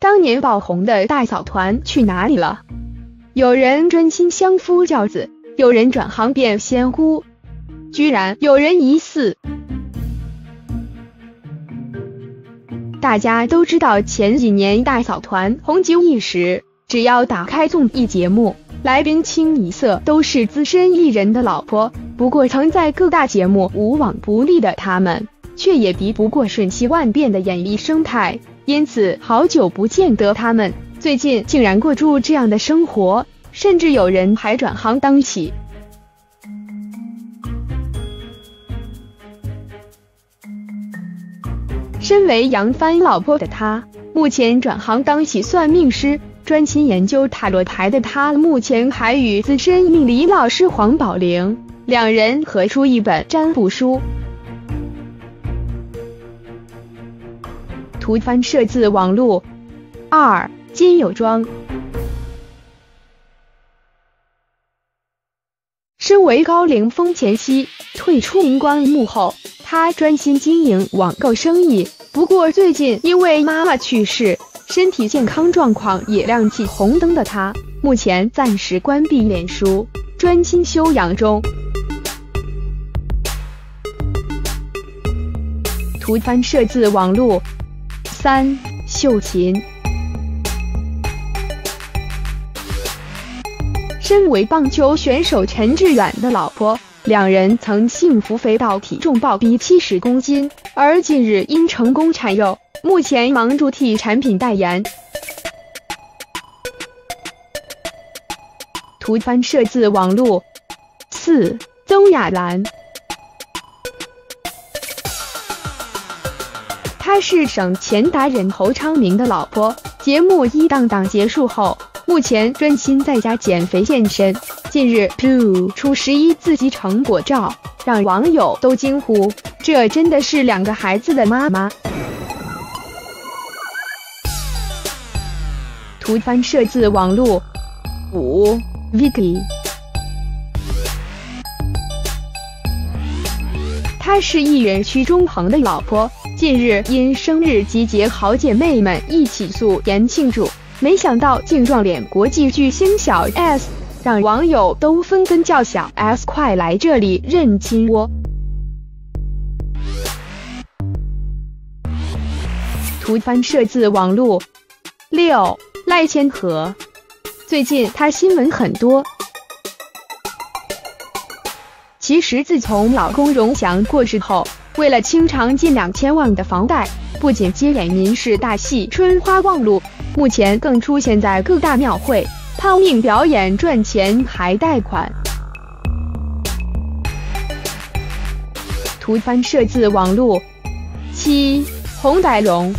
当年爆红的大嫂团去哪里了？有人专心相夫教子，有人转行变仙姑，居然有人疑似。大家都知道前几年大嫂团红极一时，只要打开综艺节目，来宾清一色都是资深艺人的老婆。不过曾在各大节目无往不利的他们，却也敌不过瞬息万变的演艺生态，因此好久不见得他们最近竟然过住这样的生活，甚至有人还转行当起。身为杨帆老婆的她，目前转行当起算命师，专心研究塔罗牌的她，目前还与资深命理老师黄宝玲两人合出一本占卜书。图翻摄自网络。2. 金有庄。身为高龄风前夕退出荧光幕后，他专心经营网购生意。不过最近因为妈妈去世，身体健康状况也亮起红灯的他，目前暂时关闭脸书，专心休养中。图翻摄自网络。3. 秀琴。身为棒球选手陈志远的老婆，两人曾幸福肥到体重暴毙70公斤，而近日因成功产幼，目前忙着替产品代言。图翻摄自网络。4. 曾雅兰。她是省前达人侯昌明的老婆，节目一档结束后，目前专心在家减肥健身。近日出11字肌成果照，让网友都惊呼，这真的是2个孩子的妈妈。图翻摄自网络。5. Vicky。她是艺人屈中恒的老婆，近日因生日集结好姐妹们一起素颜庆祝，没想到竟撞脸国际巨星小 S， 让网友都纷纷叫小 S 快来这里认亲窝。图翻摄自网络。6. 赖千禾。最近她新闻很多。其实自从老公荣祥过世后，为了清偿近2000万的房贷，不仅接演民视大戏《春花望路》，目前更出现在各大庙会抛命表演赚钱还贷款。图翻摄自网络。7. 洪百龙。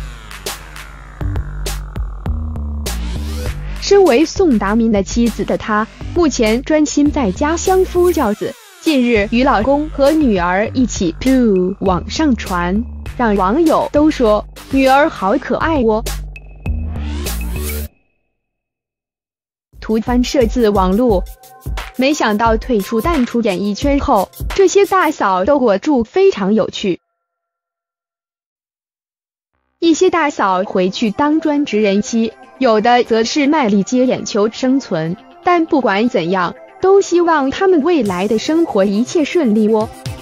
身为宋达民的妻子的她，目前专心在家相夫教子。近日与老公和女儿一起网上传，让网友都说女儿好可爱哦。图翻摄自网络。没想到淡出演艺圈后，这些大嫂都过住非常有趣。一些大嫂回去当专职人妻，有的则是卖力接眼球生存，但不管怎样，都希望他们未来的生活一切顺利哦。